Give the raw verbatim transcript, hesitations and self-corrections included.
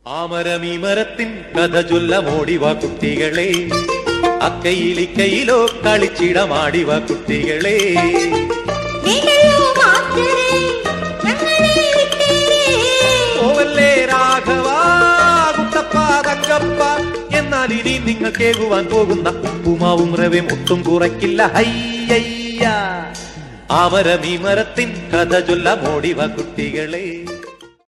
ആമരമീമരത്തിൻ കഥ ചൊല്ലമോടിവാ കുട്ടികളെ, അക്കയിലിക്കയിലോ കളിച്ചിടമാടിവാ കുട്ടികളെ. ഓവല്ലേ രാഘവ കുട്ടപ്പ തങ്കപ്പ, എന്നാൽ ഇനി നിങ്ങൾ കേകുവാൻ പോകുന്ന ഉപ്പുമാവും റവയും ഒട്ടും കുറയ്ക്കില്ല. ഹയ്യയ്യ ആമരമീമരത്തിൻ കഥ ചൊല്ലമോടിവാ കുട്ടികളെ.